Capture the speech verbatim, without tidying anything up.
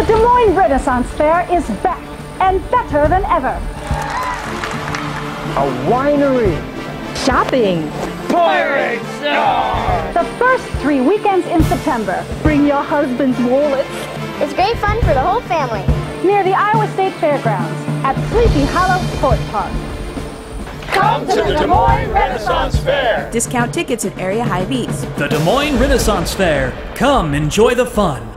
The Des Moines Renaissance Fair is back and better than ever. A winery. Shopping. Pirates! The first three weekends in September. Bring your husband's wallets. It's great fun for the whole family. Near the Iowa State Fairgrounds at Sleepy Hollow Sports Park. Come to the Des Moines Renaissance Fair. Discount tickets at area Hy-Vees. The Des Moines Renaissance Fair. Come enjoy the fun.